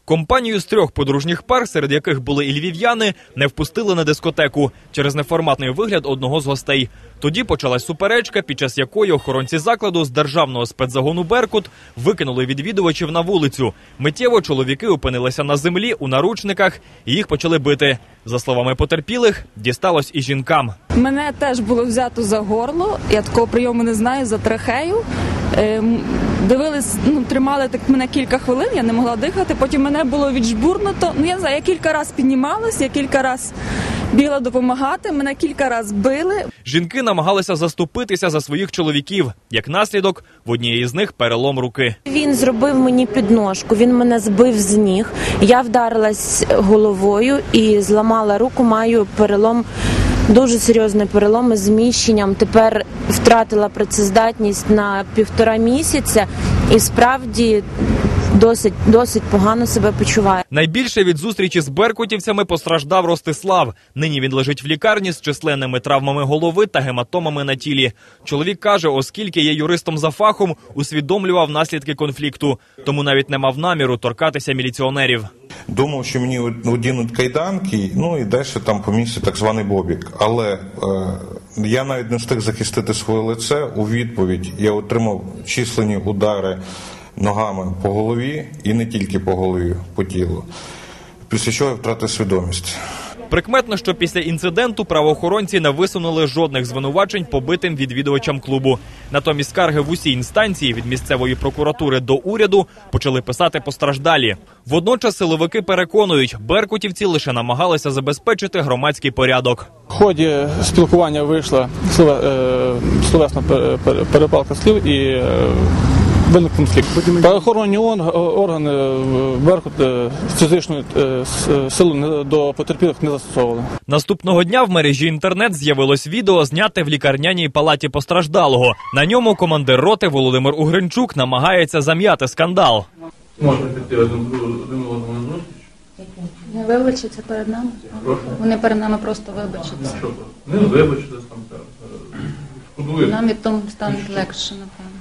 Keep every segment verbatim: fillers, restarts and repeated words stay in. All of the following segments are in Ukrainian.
Компанію з трьох подружніх пар, серед яких були і львів'яни, не впустили на дискотеку через неформатний вигляд одного з гостей. Тоді почалась суперечка, під час якої охоронці закладу з державного спецзагону «Беркут» викинули відвідувачів на вулицю. Миттєво чоловіки опинилися на землі у наручниках і їх почали бити. За словами потерпілих, дісталось і жінкам. Мене теж було взято за горло, я такого прийому не знаю, за трахею. Дивились, ну, тримали так мене кілька хвилин, я не могла дихати, потім мене було віджбурнуто. Ну, я не знаю, я кілька разів піднімалась, я кілька разів бігла допомагати, мене кілька разів били. Жінки намагалися заступитися за своїх чоловіків. Як наслідок, в однієї з них перелом руки. Він зробив мені підножку, він мене збив з ніг, я вдарилась головою і зламала руку, маю перелом. Дуже серйозний перелом із зміщенням. Тепер втратила працездатність на півтора місяця і справді досить, досить погано себе почуває. Найбільше від зустрічі з беркутівцями постраждав Ростислав. Нині він лежить в лікарні з численними травмами голови та гематомами на тілі. Чоловік каже, оскільки є юристом за фахом, усвідомлював наслідки конфлікту. Тому навіть не мав наміру торкатися міліціонерів. Думав, що мені одінуть кайданки, ну і далі там по місці так званий бобік. Але е, я навіть не встиг захистити своє лице. У відповідь я отримав численні удари ногами по голові і не тільки по голові, по тілу. Після чого я втратив свідомість. Прикметно, що після інциденту правоохоронці не висунули жодних звинувачень побитим відвідувачам клубу. Натомість скарги в усі інстанції від місцевої прокуратури до уряду почали писати постраждалі. Водночас силовики переконують, беркутівці лише намагалися забезпечити громадський порядок. В ході спілкування вийшла словесна перепалка слів і виник конфлікт. Правоохоронні органи Беркут фізичної сили до потерпілих не застосовували. Наступного дня в мережі інтернет з'явилось відео, зняте в лікарняній палаті постраждалого. На ньому командир роти Володимир Угринчук намагається зам'яти скандал. Можна піти один одному на зустріч? Не вибачаться перед нами? Прошу? Вони перед нами просто вибачаться. Що? Не вибачаться там. Нам від того стане легше, напевно.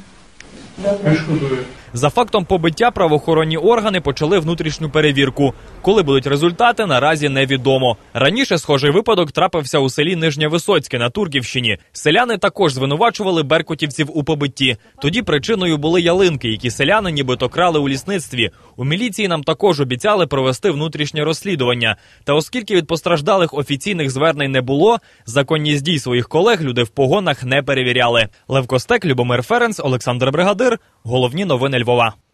За фактом побиття правоохоронні органи почали внутрішню перевірку. Коли будуть результати, наразі невідомо. Раніше схожий випадок трапився у селі Нижнє-Висоцьке на Турківщині. Селяни також звинувачували беркутівців у побитті. Тоді причиною були ялинки, які селяни нібито крали у лісництві. У міліції нам також обіцяли провести внутрішнє розслідування. Та оскільки від постраждалих офіційних звернень не було, законність дій своїх колег люди в погонах не перевіряли. Лев Костек, Любомир Ференц, Олександр Бригадир. Головні новини Львова.